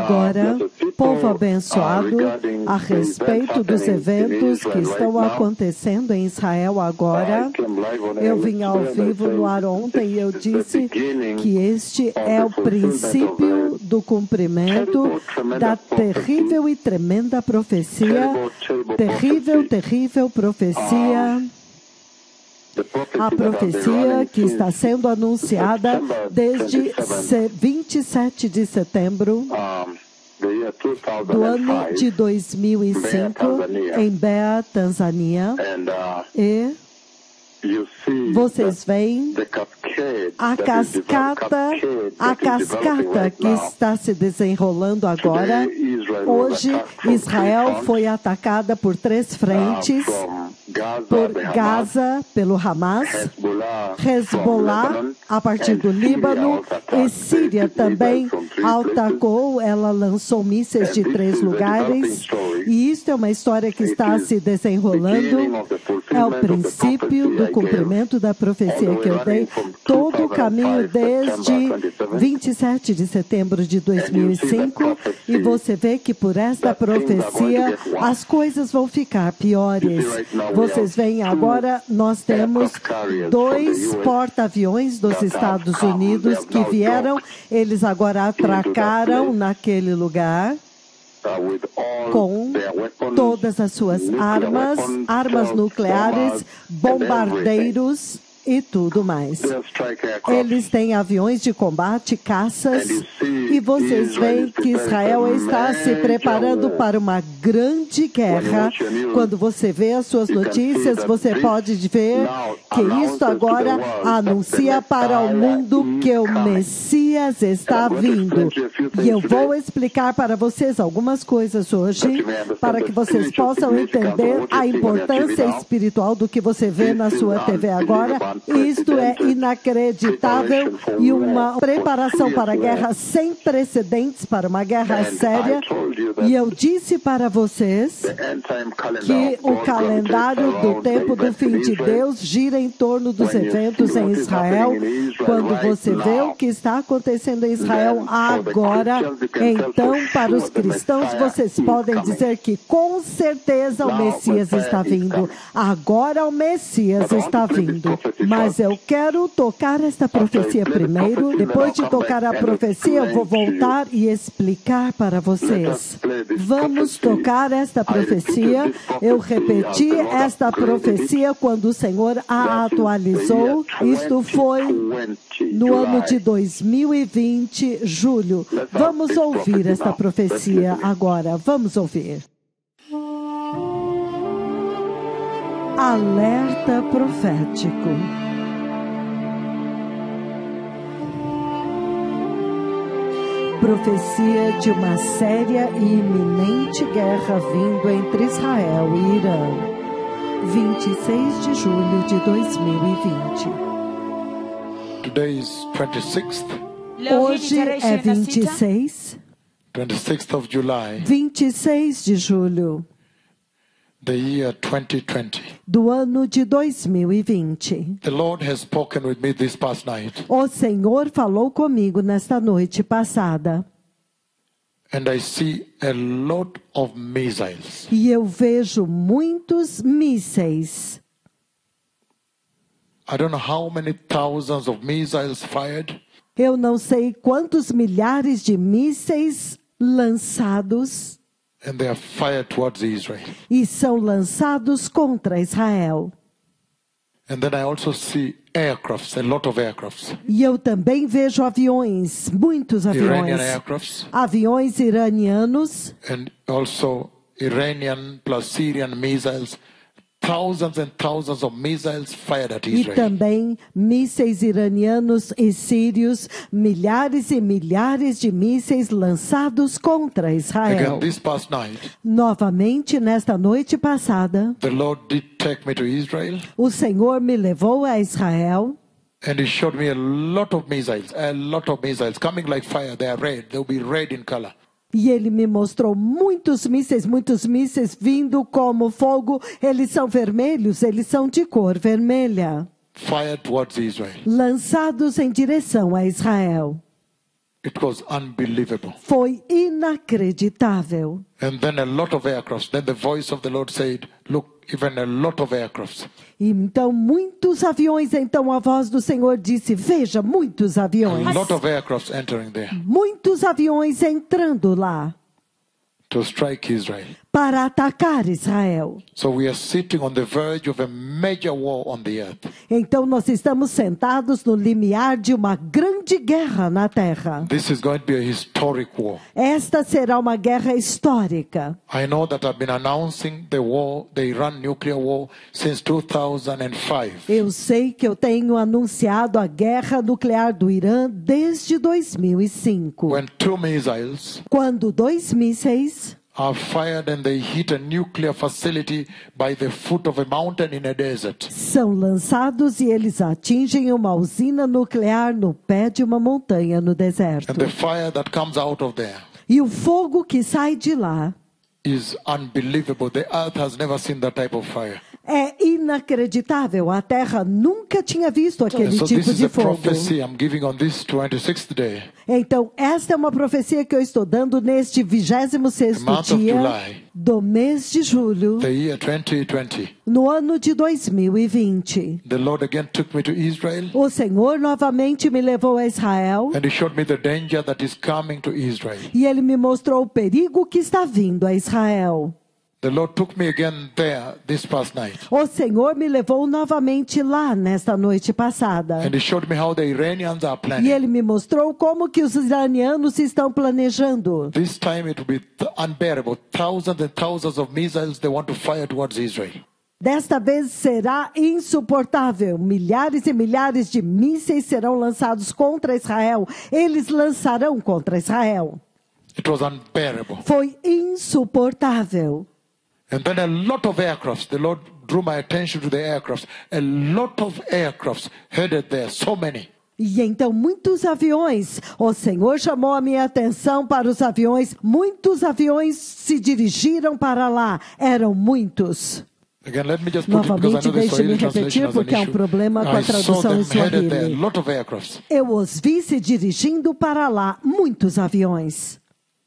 Agora, povo abençoado, a respeito dos eventos que estão acontecendo em Israel agora, eu vim ao vivo no ar ontem e eu disse que este é o princípio do cumprimento da terrível e tremenda profecia, terrível profecia, a profecia que está sendo anunciada desde 27 de setembro do ano de 2005 em Beja, Tanzânia, e vocês veem a cascata que está se desenrolando agora. Hoje, Israel foi atacada por 3 frentes, por Gaza, pelo Hamas, Hezbollah, a partir do Líbano, e Síria também atacou, ela lançou mísseis de 3 lugares, e isso é uma história que está se desenrolando, é o princípio do cumprimento da profecia que eu dei, todo o caminho desde 27 de setembro de 2005, e você vê que por esta profecia as coisas vão ficar piores. Vocês veem agora, nós temos 2 porta-aviões dos Estados Unidos que vieram, eles agora atracaram naquele lugar com todas as suas armas nucleares, bombardeiros e tudo mais. Eles têm aviões de combate, caças, e vocês veem que Israel está se preparando para uma grande guerra. Quando você vê as suas notícias, você pode ver que isso agora anuncia para o mundo que o Messias está vindo. E eu vou explicar para vocês algumas coisas hoje, para que vocês possam entender a importância espiritual do que você vê na sua TV agora. Isto é inacreditável e uma preparação para a guerra sem precedentes, para uma guerra séria. E eu disse para vocês que o calendário do tempo do fim de Deus gira em torno dos eventos em Israel. Quando você vê o que está acontecendo em Israel agora, então para os cristãos vocês podem dizer que com certeza o Messias está vindo. Agora o Messias está vindo. Mas eu quero tocar esta profecia primeiro. Depois de tocar a profecia, eu vou voltar e explicar para vocês. Vamos tocar esta profecia. Eu repeti esta profecia quando o Senhor a atualizou. Isto foi no ano de 2020, julho. Vamos ouvir esta profecia agora. Vamos ouvir. Alerta profético. Profecia de uma séria e iminente guerra vindo entre Israel e Irã. 26 de julho de 2020. Today is 26th. Hoje é 26 July. 26 de julho. The year 2020. Do ano de 2020. The Lord has spoken with me this past night. O Senhor falou comigo nesta noite passada. And I see a lot of missiles. E eu vejo muitos mísseis. I don't know how many thousands of missiles fired. Eu não sei quantos milhares de mísseis lançados. And they are fired towards Israel. E são lançados contra Israel. And then I also see aircrafts, a lot of aircrafts. E eu também vejo aviões, muitos aviões. Iranian aircrafts. Aviões iranianos. And also Iranian plus Syrian missiles. Thousands and thousands of missiles fired at Israel. E também mísseis iranianos e sírios, milhares e milhares de mísseis lançados contra Israel. Again, this past night, novamente, nesta noite passada, the Lord did take me to Israel. O Senhor me levou a Israel. And He showed me a lot of missiles coming like fire. They are red. They will be red in color. E ele me mostrou muitos mísseis vindo como fogo. Eles são vermelhos, eles são de cor vermelha. Fired towards Israel. Lançados em direção a Israel. It was unbelievable. Foi inacreditável. And then a lot of aircrafts. Then the voice of the Lord said, look, even a lot of aircrafts. E então muitos aviões, então a voz do Senhor disse, veja, muitos aviões. A lot of aircrafts entering there. Muitos aviões entrando lá. To strike Israel. Para atacar Israel. So we are sitting on the verge of a major war on the earth. Então nós estamos sentados no limiar de uma grande guerra na terra. This is going to be a historic war. Esta será uma guerra histórica. I know that I've been announcing the war, the Iran nuclear war, since 2005. Eu sei que eu tenho anunciado a guerra nuclear do Irã desde 2005. When 2 missiles Quando 2 mísseis are fired and they hit a nuclear facility by the foot of a mountain in a desert. são lançados e eles atingem uma usina nuclear no pé de uma montanha no deserto. And the fire that comes out of there E o fogo que sai de lá is unbelievable. The earth has never seen that type of fire. é inacreditável. A Terra nunca tinha visto aquele So tipo this is de a fogo. prophecy I'm giving on this 26th day, Então, esta é uma profecia que eu estou dando neste 26º month of dia July, do mês de julho, the year 2020. no ano de 2020. The Lord again took me to Israel O Senhor novamente me levou a Israel and He showed me the danger that is coming to Israel. e Ele me mostrou o perigo que está vindo a Israel. The Lord took me again there this past night. O Senhor me levou novamente lá nesta noite passada. And He showed me how the Iranians are E planning. Ele me mostrou como que os iranianos estão planejando. This time it will be unbearable. Thousands and thousands of missiles they want to fire towards Israel. Desta vez será insuportável. Milhares e milhares de mísseis serão lançados contra Israel. Eles lançarão contra Israel. It was unbearable. Foi insuportável. And then a lot of aircrafts, the Lord drew my attention to the aircrafts. A lot of aircrafts headed there, so many. E então muitos aviões, o Senhor chamou a minha atenção para os aviões. Muitos aviões se dirigiram para lá. Eram muitos. Again, let me just put it because I Novamente, know the deixe-me Swahili translation repetir has porque há an um issue. problema com a I saw tradução them em headed there, a Swahili. lot of aircrafts. Eu os vi se dirigindo para lá. Muitos aviões.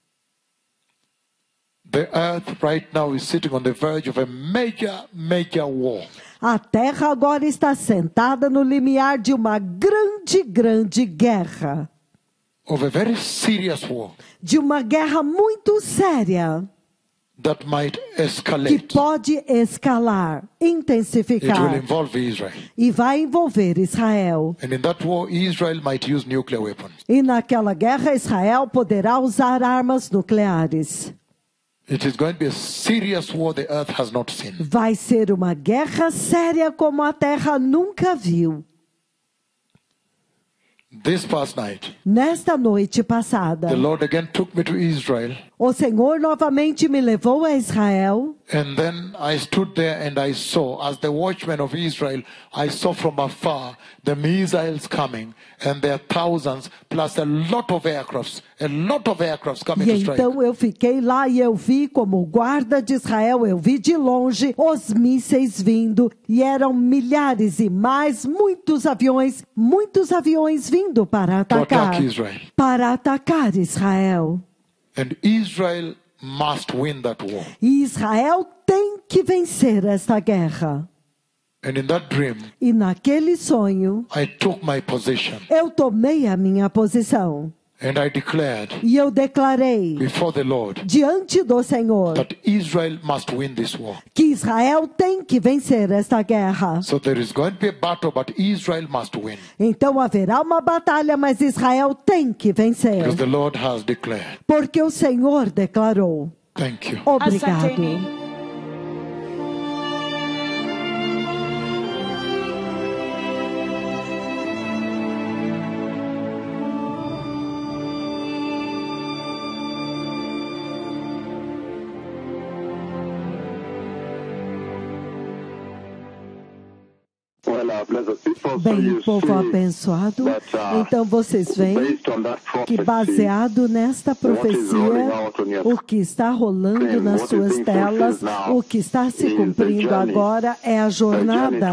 The earth right now is sitting on the verge of a major war. A Terra agora está sentada no limiar de uma grande guerra. Of a very serious war De uma guerra muito séria. that might Que escalate. pode escalar, It will intensificar. involve Israel. E vai envolver Israel. And in that war, Israel might use nuclear weapons. E naquela guerra, Israel poderá usar armas nucleares. It is going to be a serious war the earth has not seen. Vai ser uma guerra séria como a Terra nunca viu. This past night, Nesta noite passada, the Lord again took me to Israel. o Senhor novamente me levou a Israel. And then I stood there and I saw, as the watchman of Israel, I saw from afar the missiles coming. And there are thousands plus a lot of aircrafts coming E to strike. então eu fiquei lá e eu vi como guarda de Israel, eu vi de longe os mísseis vindo. E eram milhares e mais, muitos aviões vindo para To atacar. attack Israel. Para atacar Israel. And Israel must win that war. E Israel tem que vencer esta guerra. And in that dream, E naquele sonho, I took my position eu tomei a minha posição. and I declared E eu declarei before the Lord diante do Senhor that Israel must win this war. que Israel tem que vencer esta guerra. So there is going to be a battle, but Israel must win. Então haverá uma batalha, mas Israel tem que vencer. Because the Lord has declared. Porque o Senhor declarou. Thank you. Obrigado. Well, Bem, povo abençoado, então vocês veem que baseado nesta profecia, o que está rolando nas suas telas, o que está se cumprindo agora é a jornada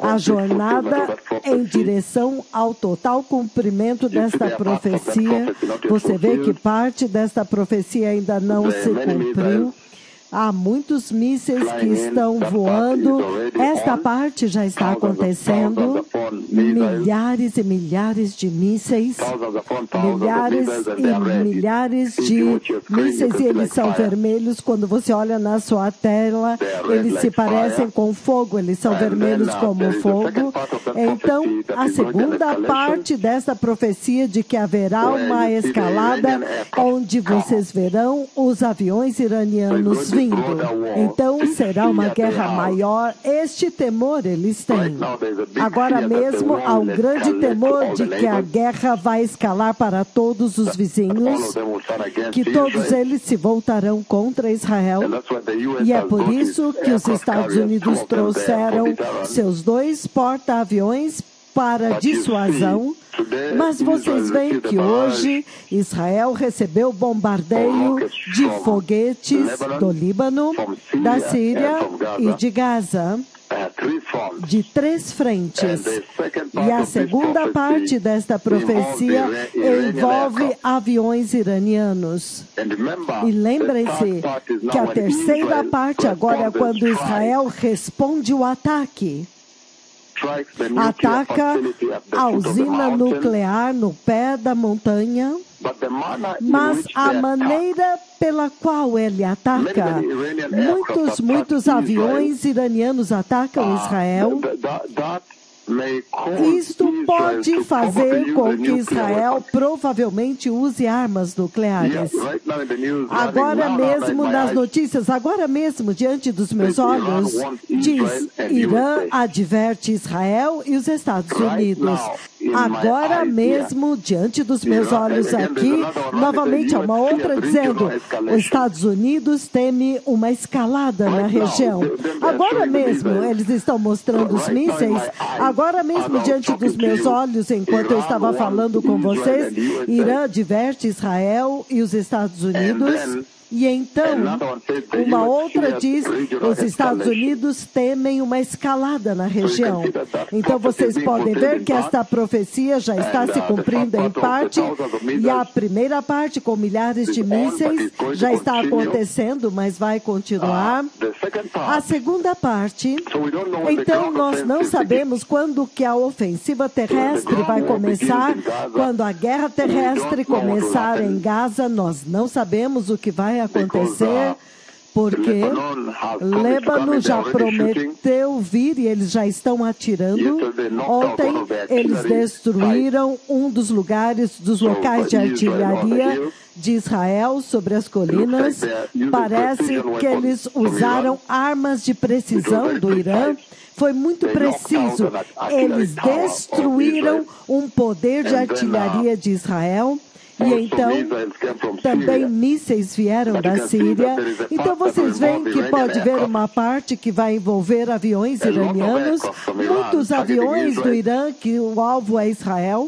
em direção ao total cumprimento desta profecia. Você vê que parte desta profecia ainda não se cumpriu. Há muitos mísseis que estão voando. Esta parte já está acontecendo. Milhares e milhares de mísseis. Milhares e milhares de mísseis. E eles são vermelhos. Quando você olha na sua tela, eles se parecem com fogo. Eles são vermelhos como fogo. Então, a segunda parte dessa profecia de que haverá uma escalada onde vocês verão os aviões iranianos vindo. Então será uma guerra maior. Este temor eles têm. Agora mesmo há um grande temor de que a guerra vai escalar para todos os vizinhos, que todos eles se voltarão contra Israel. E é por isso que os Estados Unidos trouxeram seus 2 porta-aviões para dissuasão. Mas vocês veem que hoje Israel recebeu bombardeio de foguetes do Líbano, da Síria e de Gaza, de 3 frentes. E a segunda parte desta profecia envolve aviões iranianos. E lembrem-se que a terceira parte agora é quando Israel responde o ataque. Ataca a usina nuclear no pé da montanha, mas a maneira pela qual ele ataca, muitos aviões iranianos atacam Israel. Isto pode fazer com que Israel provavelmente use armas nucleares. Agora mesmo nas notícias, agora mesmo diante dos meus olhos, diz: Irã adverte Israel e os Estados Unidos. Agora mesmo diante dos meus olhos aqui, novamente há uma outra dizendo: os Estados Unidos teme uma escalada na região. Agora mesmo eles estão mostrando os mísseis. Agora mesmo, diante dos meus olhos, enquanto eu estava falando com vocês, Irã adverte Israel e os Estados Unidos. E então, uma outra diz, os Estados Unidos temem uma escalada na região. Então, vocês podem ver que esta profecia já está se cumprindo em parte, e a primeira parte, com milhares de mísseis, já está acontecendo, mas vai continuar. A segunda parte, então, nós não sabemos quando que a ofensiva terrestre vai começar, quando a guerra terrestre começar em Gaza, nós não sabemos o que vai acontecer, porque Líbano já prometeu vir e eles já estão atirando. Ontem eles destruíram um dos locais de artilharia de Israel sobre as colinas. Parece que eles usaram armas de precisão do Irã. Foi muito preciso. Eles destruíram um poder de artilharia de Israel. E então, também mísseis vieram da Síria. Então, vocês veem que pode haver uma parte que vai envolver aviões iranianos, muitos aviões do Irã, que o alvo é Israel.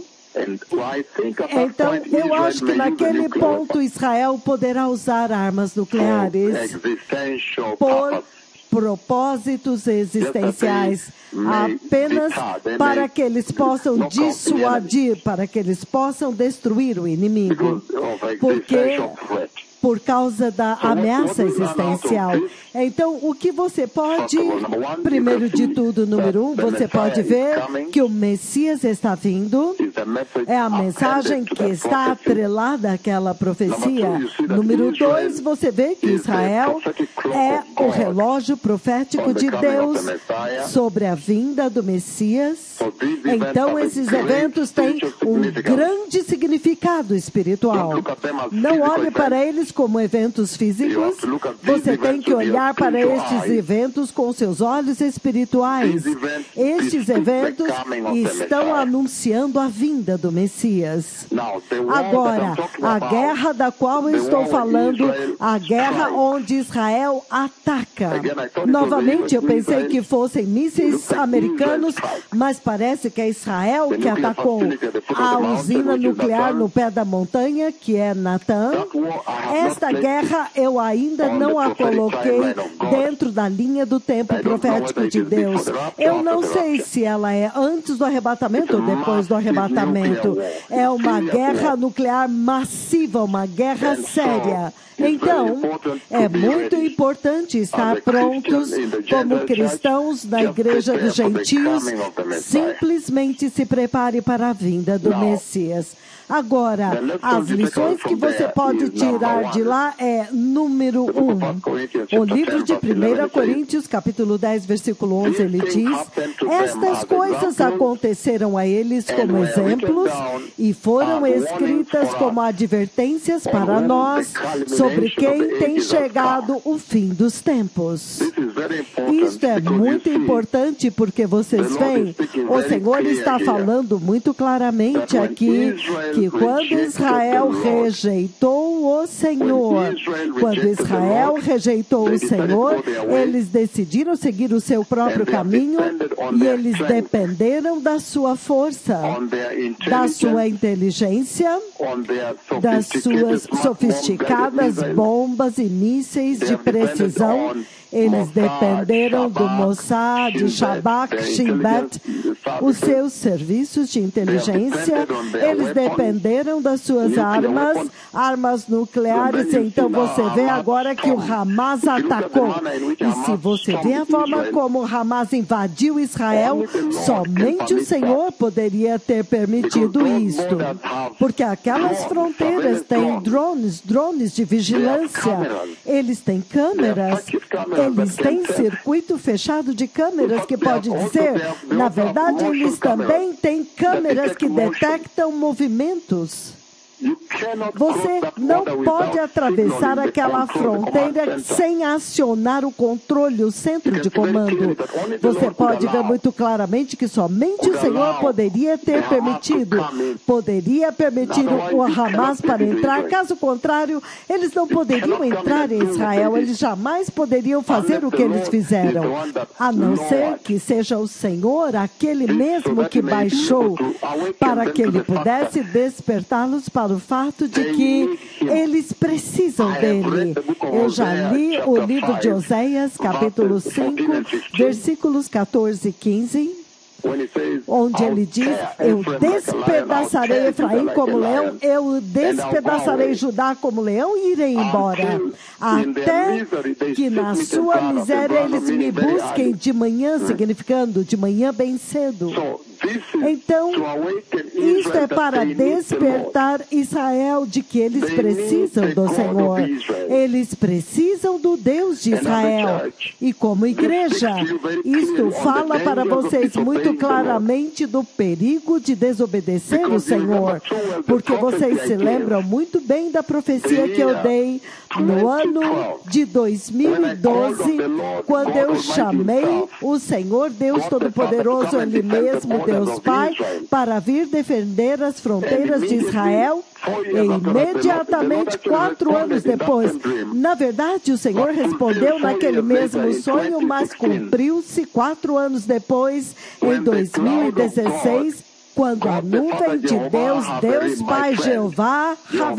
Então, eu acho que naquele ponto Israel poderá usar armas nucleares por propósitos existenciais, apenas para que eles possam dissuadir, para que eles possam destruir o inimigo, porque por causa da ameaça existencial. Então, o que você pode, primeiro de tudo, número 1, você pode ver que o Messias está vindo, é a mensagem que está atrelada àquela profecia. Número 2, você vê que Israel é o relógio profético de Deus sobre a vinda do Messias. Então, esses eventos têm um grande significado espiritual. Não olhe para eles como eventos físicos, você tem que olhar para estes eventos com seus olhos espirituais. Estes eventos estão anunciando a vinda vinda do Messias. Agora, a guerra da qual eu estou falando, a guerra onde Israel ataca. Novamente, eu pensei que fossem mísseis americanos, mas parece que é Israel que atacou a usina nuclear no pé da montanha, que é Natã. Esta guerra eu ainda não a coloquei dentro da linha do tempo profético de Deus. Eu não sei se ela é antes do arrebatamento ou depois do arrebatamento. É uma guerra nuclear massiva, uma guerra séria. Então, é muito importante estar prontos como cristãos na Igreja dos Gentios. Simplesmente se prepare para a vinda do Messias. Agora, as lições que você pode tirar de lá é, número 1, o livro de 1 Coríntios, capítulo 10, versículo 11, ele diz: estas coisas aconteceram a eles como exemplos e foram escritas como advertências para nós, sobre quem tem chegado o fim dos tempos. Isto é muito importante porque vocês veem, o Senhor está falando muito claramente aqui que quando Israel rejeitou o Senhor, eles decidiram seguir o seu próprio caminho e eles dependeram da sua força, da sua inteligência, das suas sofisticadas bombas e mísseis de precisão. Eles dependeram do Mossad, de Shabak, Shin Bet, os seus serviços de inteligência. Eles dependeram das suas armas nucleares. Então você vê agora que o Hamas atacou. E se você vê a forma como o Hamas invadiu Israel, somente o Senhor poderia ter permitido isto. Porque aquelas fronteiras têm drones de vigilância. Eles têm câmeras. Eles têm circuito fechado de câmeras que pode dizer, na verdade, eles também têm câmeras que detectam movimentos. Você não pode atravessar aquela fronteira sem acionar o controle, o centro de comando. Você pode ver muito claramente que somente o Senhor poderia ter permitido o Hamas para entrar. Caso contrário, eles não poderiam entrar em Israel. Eles jamais poderiam fazer o que eles fizeram. A não ser que seja o Senhor, aquele mesmo que baixou, para que Ele pudesse despertá-los para o fato de que eles precisam dele. Eu já li o livro de Oséias, capítulo 5, versículos 14 e 15, onde ele diz: eu despedaçarei Efraim como leão, eu despedaçarei Judá como leão e irei embora, até que na sua miséria eles me busquem de manhã, significando de manhã bem cedo. Então, isto é para despertar Israel de que eles precisam do Senhor. Eles precisam do Deus de Israel. E como igreja, isto fala para vocês muito claramente do perigo de desobedecer o Senhor. Porque vocês se lembram muito bem da profecia que eu dei no ano de 2012, quando eu chamei o Senhor Deus Todo-Poderoso, Ele mesmo, Deus Pai, para vir defender as fronteiras de Israel. E imediatamente, 4 anos depois, na verdade, o Senhor respondeu naquele mesmo sonho, mas cumpriu-se 4 anos depois, em 2016, quando a nuvem de Deus, Deus Pai, Jeová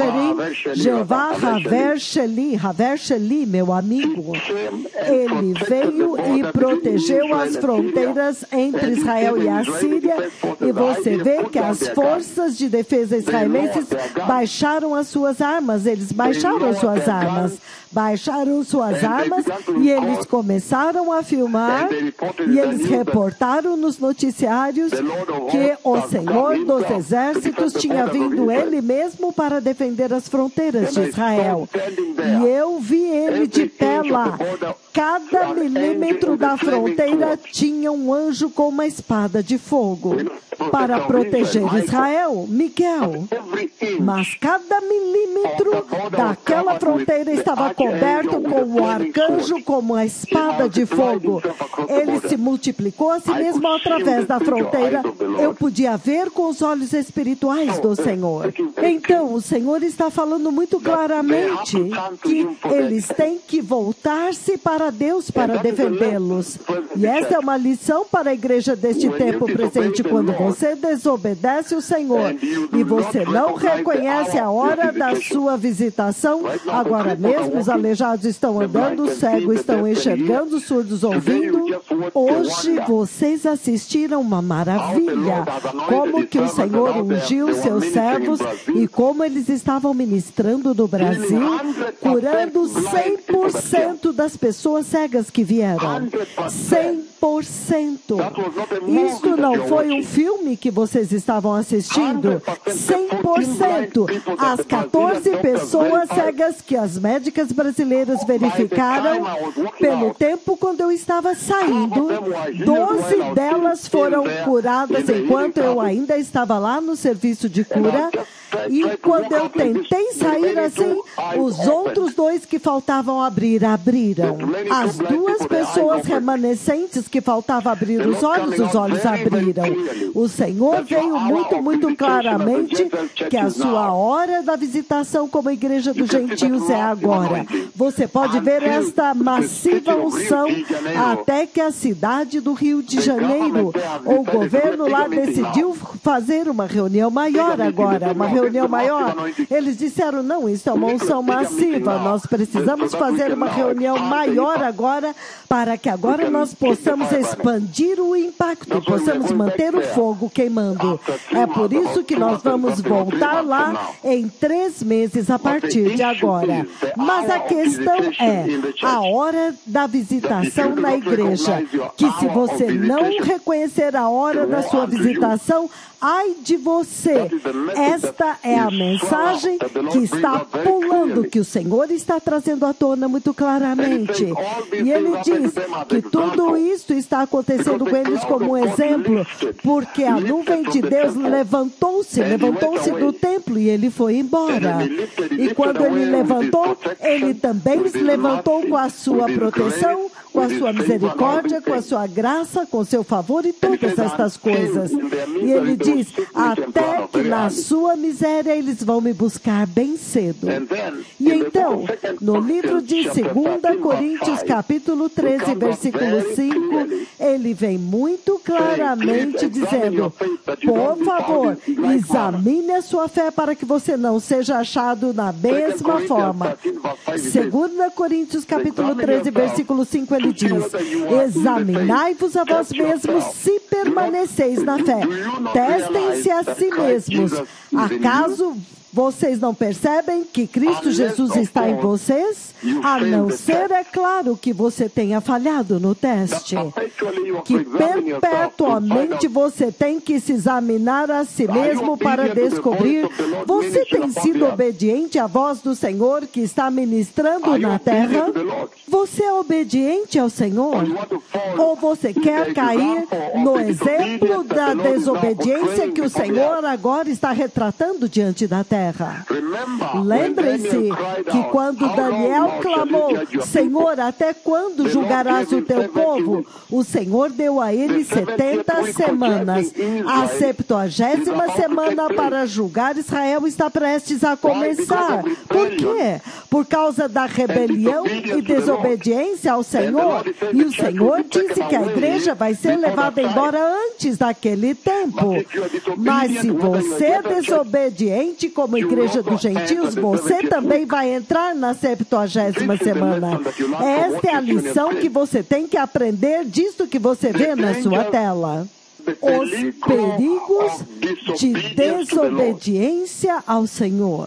Haver Sheli, meu amigo, ele veio e protegeu as fronteiras entre Israel e a Síria, e você vê que as forças de defesa israelenses baixaram as suas armas, e eles começaram a filmar, e eles reportaram nos noticiários que o Senhor dos Exércitos tinha vindo Ele mesmo para defender as fronteiras de Israel. E eu vi Ele de pé lá. Cada milímetro da fronteira tinha um anjo com uma espada de fogo para proteger Israel, Miguel. Mas cada milímetro daquela fronteira estava coberto com o arcanjo com uma espada de fogo. Ele se multiplicou a si mesmo através da fronteira. Eu podia a ver com os olhos espirituais do Senhor. Então, o Senhor está falando muito claramente que eles têm que voltar-se para Deus para defendê-los. E essa é uma lição para a igreja deste tempo presente. Quando você desobedece o Senhor e você não reconhece a hora da sua visitação, agora mesmo os aleijados estão andando, os cegos estão enxergando, os surdos ouvindo. Hoje vocês assistiram uma maravilha, como que o Senhor ungiu seus servos e como eles estavam ministrando no Brasil, curando 100% das pessoas cegas que vieram. 100%. Isto não foi um filme que vocês estavam assistindo. 100%. As 14 pessoas cegas que as médicas brasileiras verificaram, pelo tempo quando eu estava saindo, 12 delas foram curadas enquanto eu ainda estava lá no serviço de cura. E quando eu tentei sair assim, os outros 2 que faltavam abrir, abriram. As 2 pessoas remanescentes que faltavam abrir os olhos abriram. O Senhor veio muito claramente que a sua hora da visitação como igreja dos gentios é agora. Você pode ver esta massiva unção até que a cidade do Rio de Janeiro, o governo lá decidiu fazer uma reunião maior agora, uma reunião maior. Eles disseram, não, isso é uma unção massiva, nós precisamos fazer uma reunião maior agora, para que agora nós possamos expandir o impacto, possamos manter o fogo queimando. É por isso que nós vamos voltar lá em 3 meses a partir de agora. Mas a questão é a hora da visitação na igreja, que se você não reconhecer a hora da sua visitação, ai de você. Esta é a mensagem que está pulando, que o Senhor está trazendo à tona muito claramente. E Ele diz que tudo isso está acontecendo com eles como um exemplo, porque a nuvem de Deus levantou-se do templo e Ele foi embora. E quando Ele levantou, Ele também se levantou com a sua proteção, com a sua misericórdia, com a sua graça, com o seu favor e todas estas coisas. E Ele diz, até que na sua miséria eles vão me buscar bem cedo. E então, no livro de 2 Coríntios, capítulo 13, versículo 5, ele vem muito claramente dizendo, por favor, examine a sua fé para que você não seja achado na mesma forma. 2 Coríntios, capítulo 13, versículo 5, ele diz, examinai-vos a vós mesmos se permaneceis na fé. Testem-se a si mesmos. Acaso vocês não percebem que Cristo Jesus está em vocês? A não ser, é claro, que você tenha falhado no teste. Que perpetuamente você tem que se examinar a si mesmo para descobrir, você tem sido obediente à voz do Senhor que está ministrando na terra? Você é obediente ao Senhor? Ou você quer cair no exemplo da desobediência que o Senhor agora está retratando diante da terra? Lembrem-se que quando Daniel clamou, Senhor, até quando julgarás o teu povo? O Senhor deu a ele 70 semanas. A 70ª semana para julgar Israel está prestes a começar. Por quê? Por causa da rebelião e desobediência ao Senhor. E o Senhor disse que a igreja vai ser levada embora antes daquele tempo. Mas se você é desobediente como igreja dos gentios, você também vai entrar na 70ª semana. Esta é a lição que você tem que aprender disso que você vê na sua tela. Os perigos de desobediência ao Senhor.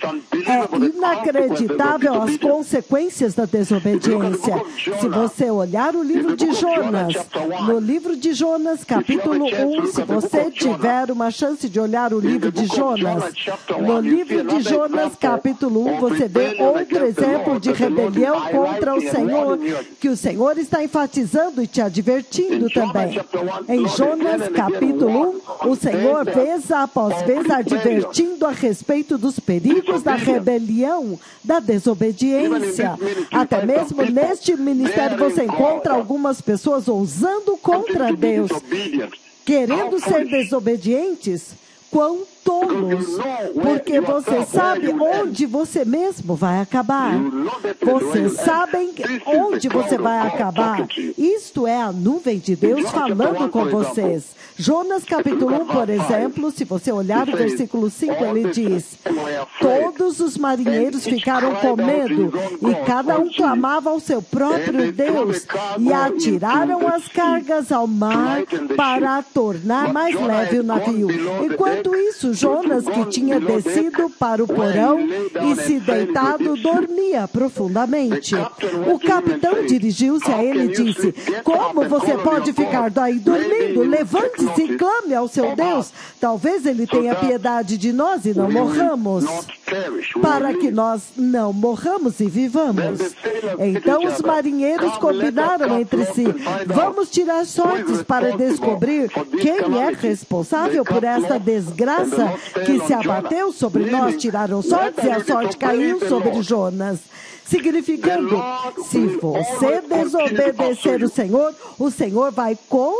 É inacreditável as consequências da desobediência. Se você olhar o livro de Jonas, no livro de Jonas, capítulo 1, se você tiver uma chance de olhar o livro de Jonas, no livro de Jonas, capítulo 1, você vê outro exemplo de rebelião contra o Senhor, que o Senhor está enfatizando e te advertindo também. Em Jonas, capítulo 1, o Senhor, vez após vez, advertindo a respeito dos perigos da rebelião, da desobediência. Até mesmo neste ministério você encontra algumas pessoas ousando contra Deus. querendo ser desobedientes? Quão tolos, porque você sabe onde você mesmo vai acabar. Vocês sabem onde você vai acabar. Isto é a nuvem de Deus falando com vocês. Jonas capítulo 1, por exemplo, se você olhar o versículo 5, ele diz: todos os marinheiros ficaram com medo e cada um clamava ao seu próprio Deus e atiraram as cargas ao mar para tornar mais leve o navio. Enquanto isso, Jonas, que tinha descido para o porão e se deitado, dormia profundamente. O capitão dirigiu-se a ele e disse: como você pode ficar daí dormindo? Levante-se e clame ao seu Deus. Talvez ele tenha piedade de nós e não morramos. Para que nós não morramos e vivamos. Então os marinheiros combinaram entre si: vamos tirar sortes para descobrir quem é responsável por esta desgraça que se abateu sobre nós. Tiraram sortes e a sorte caiu sobre Jonas. Significando, se você desobedecer o Senhor vai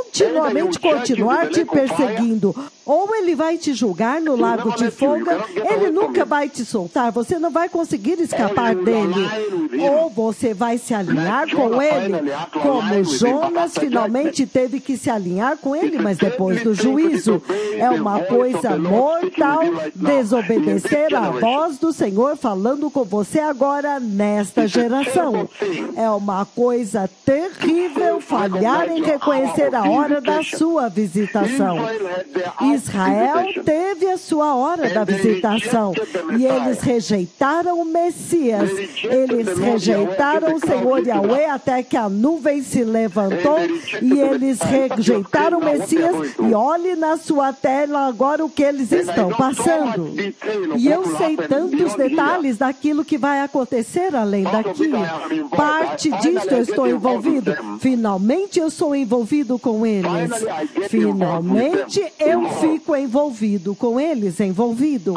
continuar te perseguindo. Ou ele vai te julgar no lago de fogo, ele nunca vai te soltar, você não vai conseguir escapar dele. Ou você vai se alinhar com ele, como Jonas finalmente teve que se alinhar com ele, mas depois do juízo. É uma coisa mortal desobedecer a voz do Senhor falando com você agora nesta geração. É uma coisa terrível falhar em reconhecer a hora da sua visitação. Israel teve a sua hora da visitação e eles rejeitaram o Messias, eles rejeitaram o Senhor Yahweh até que a nuvem se levantou e eles rejeitaram o Messias. E olhe na sua tela agora o que eles estão passando. E eu sei tantos detalhes daquilo que vai acontecer além daqui. Parte disso eu estou envolvido. Finalmente eu sou envolvido com eles. Finalmente eu fico envolvido com eles, envolvido.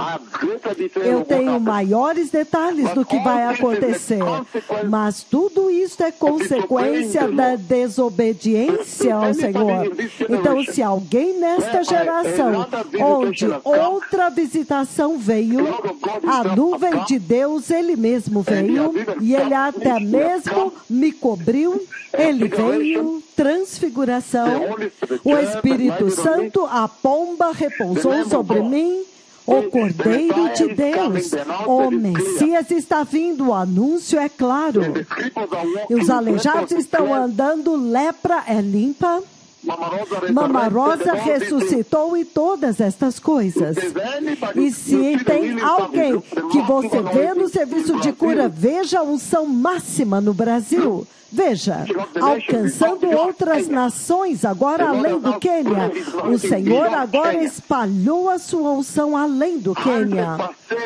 Eu tenho maiores detalhes do que vai acontecer, mas tudo isso é consequência da desobediência ao Senhor. Então, se alguém nesta geração, onde outra visitação veio, a nuvem de Deus, ele mesmo veio, e ele até mesmo me cobriu, ele veio, transfiguração, o Espírito Santo, a pomba repousou sobre mim, o Cordeiro de Deus, o Messias está vindo, o anúncio é claro. E os aleijados estão andando, lepra é limpa, Mama Rosa ressuscitou e todas estas coisas. E se tem alguém que você vê no serviço de cura, veja a unção máxima no Brasil. Veja, alcançando outras nações, agora além do Quênia. O Senhor agora espalhou a sua unção além do Quênia.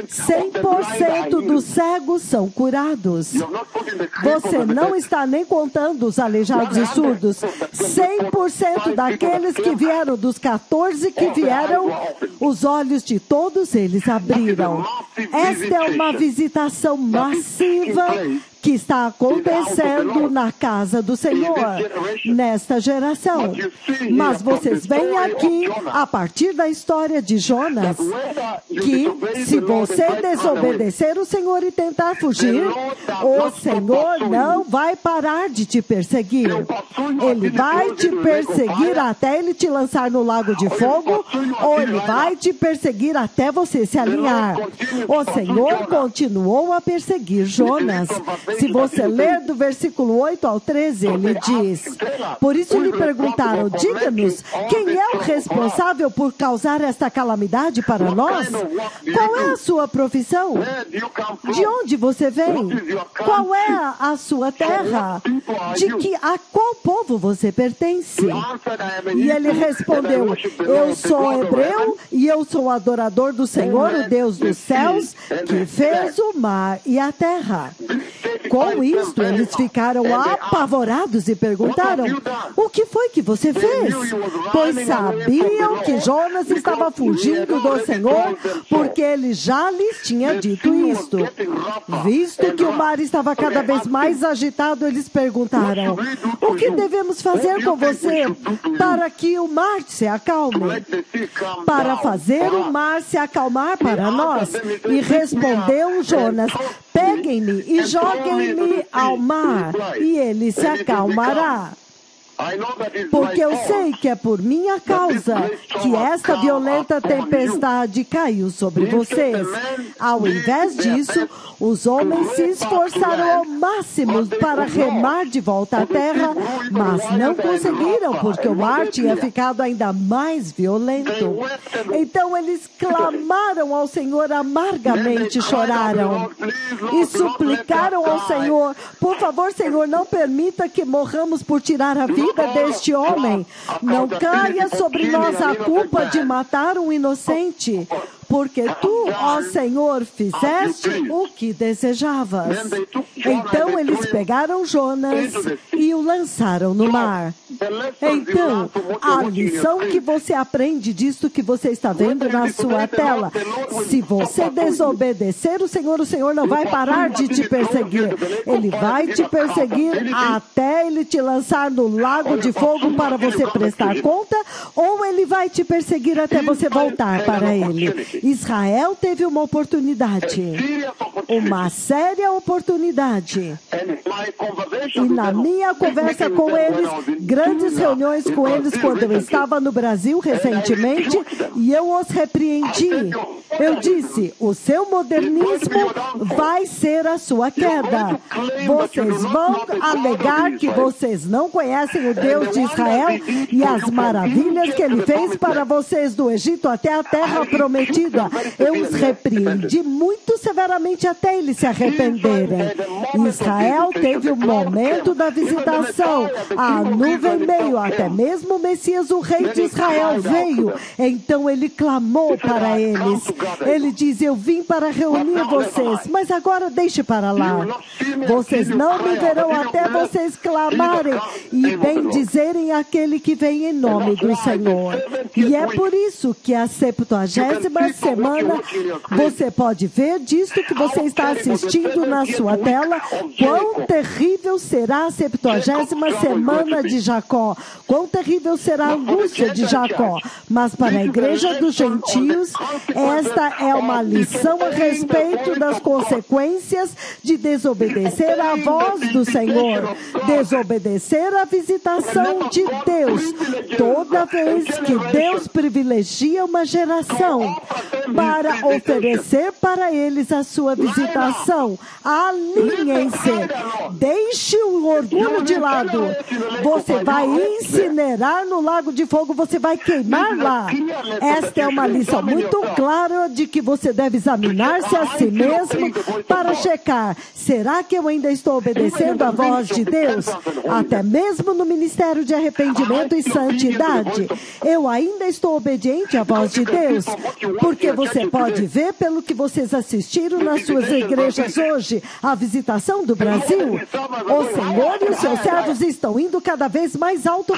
100% dos cegos são curados. Você não está nem contando os aleijados e surdos. 100% daqueles que vieram, dos 14 que vieram, os olhos de todos eles abriram. Esta é uma visitação massiva que está acontecendo na casa do Senhor, nesta geração. Mas vocês veem aqui, a partir da história de Jonas, que se você desobedecer o Senhor e tentar fugir, o Senhor não vai parar de te perseguir. Ele vai te perseguir até ele te lançar no lago de fogo, ou ele vai te perseguir até você se alinhar. O Senhor continuou a perseguir Jonas. Se você ler do versículo 8 ao 13, ele diz: por isso lhe perguntaram, diga-nos, quem é o responsável por causar esta calamidade para nós? Qual é a sua profissão? De onde você vem? Qual é a sua terra? A qual povo você pertence? E ele respondeu: eu sou hebreu e eu sou adorador do Senhor, o Deus dos céus, que fez o mar e a terra. Com isto, eles ficaram apavorados e perguntaram: o que foi que você fez? Pois sabiam que Jonas estava fugindo do Senhor, porque ele já lhes tinha dito isto. Visto que o mar estava cada vez mais agitado, eles perguntaram: o que devemos fazer com você para que o mar se acalme? Para fazer o mar se acalmar para nós. E respondeu Jonas: peguem-me e joguem-me ao mar, e ele se acalmará. Porque eu sei que é por minha causa que esta violenta tempestade caiu sobre vocês. Ao invés disso, os homens se esforçaram ao máximo para remar de volta à terra, mas não conseguiram, porque o mar tinha ficado ainda mais violento. Então eles clamaram ao Senhor amargamente, choraram e suplicaram ao Senhor: por favor, Senhor, não permita que morramos por tirar a vida deste homem. Não caia sobre nós a culpa de matar um inocente, porque tu, ó Senhor, fizeste o que desejavas. Então eles pegaram Jonas e o lançaram no mar. Então, a lição que você aprende disto que você está vendo na sua tela: se você desobedecer o Senhor não vai parar de te perseguir. Ele vai te perseguir até ele te lançar no lago de fogo para você prestar conta, ou ele vai te perseguir até você voltar para ele. Israel teve uma oportunidade, uma séria oportunidade. E na minha conversa com eles, grandes reuniões com eles quando eu estava no Brasil recentemente, e eu os repreendi. Eu disse: o seu modernismo vai ser a sua queda. Vocês vão alegar que vocês não conhecem o Deus de Israel e as maravilhas que ele fez para vocês do Egito até a terra prometida. Eu os repreendi muito severamente até eles se arrependerem. Israel teve o momento da visitação. A nuvem veio, até mesmo o Messias, o rei de Israel, veio. Então ele clamou para eles. Ele diz: eu vim para reunir vocês, mas agora deixe para lá. Vocês não me verão até vocês clamarem e bendizerem aquele que vem em nome do Senhor. E é por isso que a 70ª semana, você pode ver disto que você está assistindo na sua tela, quão terrível será a 70ª semana de Jacó, quão terrível será a angústia de Jacó. Mas para a igreja dos gentios, esta é uma lição a respeito das consequências de desobedecer à voz do Senhor, desobedecer à visitação de Deus. Toda vez que Deus privilegia uma geração para oferecer para eles a sua visitação, alinhem-se, deixe o orgulho de lado. Você vai incinerar no lago de fogo, você vai queimar lá. Esta é uma lição muito clara de que você deve examinar-se a si mesmo para checar: será que eu ainda estou obedecendo à voz de Deus? Até mesmo no ministério de arrependimento e santidade, eu ainda estou obediente à voz de Deus? Porque você pode ver pelo que vocês assistiram nas suas igrejas hoje, a visitação do Brasil. O Senhor e os seus servos estão indo cada vez mais alto,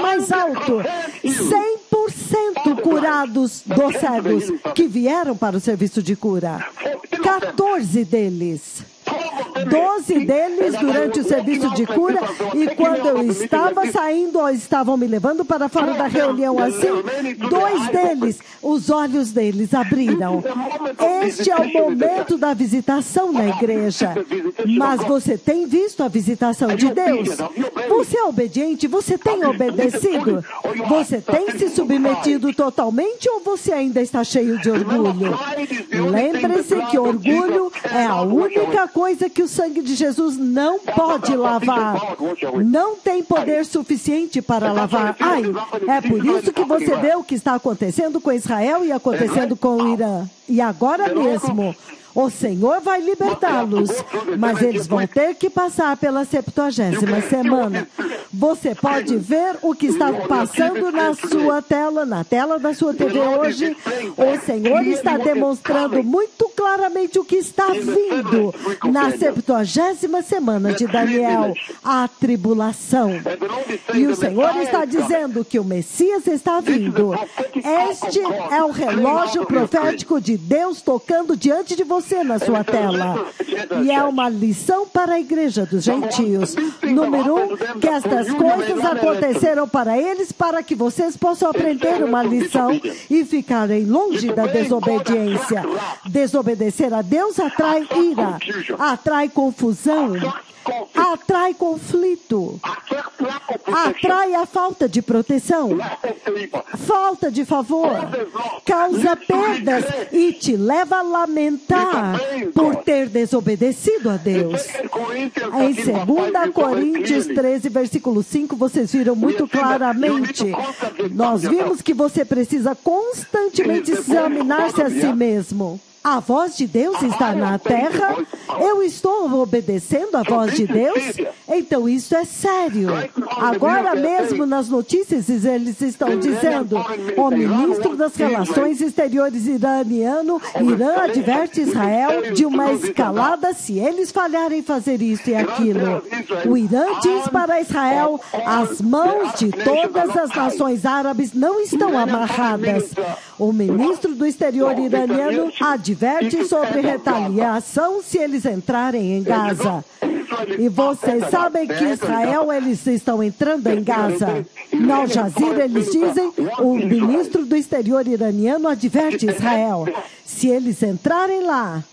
100% curados dos cegos que vieram para o serviço de cura. 14 deles. 12 deles durante o serviço de cura, e quando eu estava saindo, ou estavam me levando para fora da reunião assim, 2 deles, os olhos deles abriram. Este é o momento da visitação na igreja. Mas você tem visto a visitação de Deus? Você é obediente? Você tem obedecido? Você tem se submetido totalmente, ou você ainda está cheio de orgulho? Lembre-se que orgulho é a única coisa que o sangue de Jesus não pode lavar. Não tem poder suficiente para lavar. É por isso que você vê o que está acontecendo com Israel e acontecendo com o Irã. E agora mesmo, O Senhor vai libertá-los, mas eles vão ter que passar pela 70ª semana. Você pode ver o que está passando na sua tela, na tela da sua TV hoje. O Senhor está demonstrando muito claramente o que está vindo na 70ª semana de Daniel, a tribulação. E o Senhor está dizendo que o Messias está vindo. Este é o relógio profético de Deus tocando diante de você na sua tela. E é uma lição para a igreja dos gentios. Número 1, que estas coisas aconteceram para eles, para que vocês possam aprender uma lição e ficarem longe da desobediência. Desobedecer a Deus atrai ira, atrai confusão, atrai conflito, atrai a falta de proteção, falta de favor, causa perdas e te leva a lamentar por ter desobedecido a Deus. Em 2 Coríntios 13, versículo 5, vocês viram muito claramente. Nós vimos que você precisa constantemente examinar-se a si mesmo. A voz de Deus está na terra? Eu estou obedecendo a voz de Deus? Então isso é sério. Agora mesmo nas notícias eles estão dizendo: o ministro das Relações Exteriores iraniano, Irã adverte Israel de uma escalada se eles falharem em fazer isso e aquilo. O Irã diz para Israel: as mãos de todas as nações árabes não estão amarradas. O ministro do exterior iraniano adverte sobre retaliação se eles entrarem em Gaza. E vocês sabem que Israel, eles estão entrando em Gaza. Na Al Jazeera, eles dizem, o ministro do exterior iraniano adverte Israel. Se eles entrarem lá,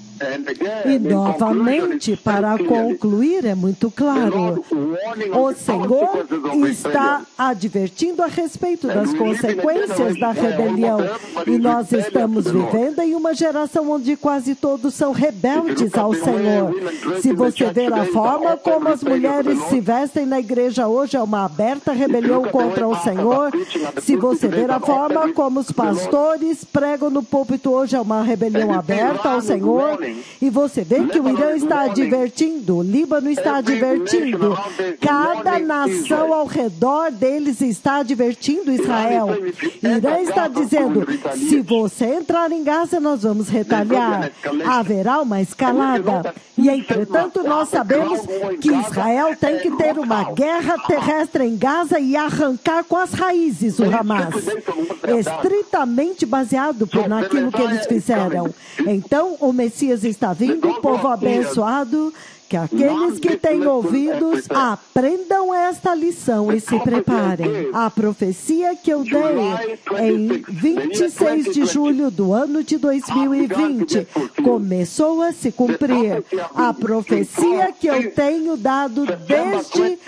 e novamente, para concluir, é muito claro, o Senhor está advertindo a respeito das consequências da rebelião. E nós estamos vivendo em uma geração onde quase todos são rebeldes ao Senhor. Se você ver a forma como as mulheres se vestem na igreja hoje, é uma aberta rebelião contra o Senhor. Se você ver a forma como os pastores pregam no púlpito hoje, é uma rebelião aberta ao Senhor. E você vê que o Irã está advertindo, o Líbano está advertindo, cada nação ao redor deles está advertindo Israel. Irã está dizendo, se você entrar em Gaza, nós vamos retaliar. Haverá uma escalada. E, entretanto, nós sabemos que Israel tem que ter uma guerra terrestre em Gaza e arrancar com as raízes o Hamas. Estritamente baseado naquilo que eles fizeram. Então, o Messias está vindo, povo abençoado, que aqueles que têm ouvidos aprendam esta lição e se preparem. A profecia que eu dei em 26 de julho do ano de 2020 começou a se cumprir. A profecia que eu tenho dado desde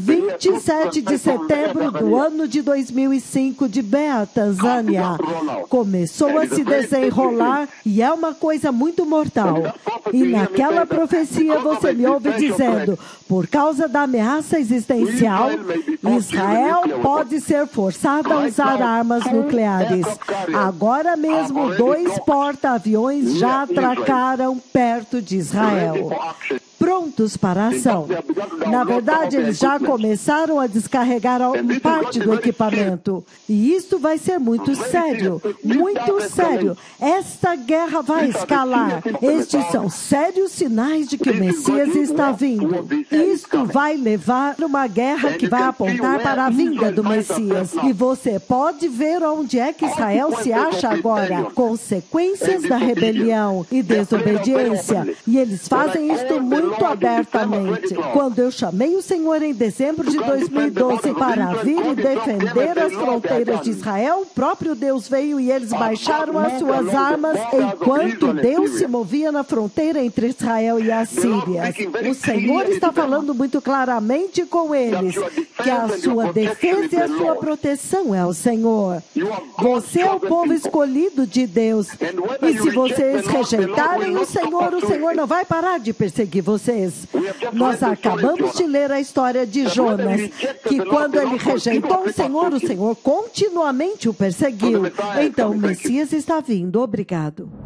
27 de setembro do ano de 2005 de Beat, Tanzânia, começou a se desenrolar e é uma coisa muito mortal. E naquela profecia você me ouve dizendo, por causa da ameaça existencial, Israel pode ser forçada a usar armas nucleares. Agora mesmo, 2 porta-aviões já atracaram perto de Israel, prontos para a ação. Na verdade, eles já começaram a descarregar parte do equipamento. E isso vai ser muito sério, muito sério. Esta guerra vai escalar. Estes são sérios sinais de que o Messias está vindo. Isto vai levar a uma guerra que vai apontar para a vinda do Messias. E você pode ver onde é que Israel se acha agora. Consequências da rebelião e desobediência. E eles fazem isto muito abertamente. Quando eu chamei o Senhor em dezembro de 2012 para vir e defender as fronteiras de Israel, o próprio Deus veio e eles baixaram as suas armas enquanto Deus se movia na fronteira entre Israel e a Síria. O Senhor está falando muito claramente com eles que a sua defesa e a sua proteção é o Senhor. Você é o povo escolhido de Deus. E se vocês rejeitarem o Senhor não vai parar de perseguir vocês. Nós acabamos de ler a história de Jonas, que quando ele rejeitou o Senhor continuamente o perseguiu. Então o Messias está vindo. Obrigado.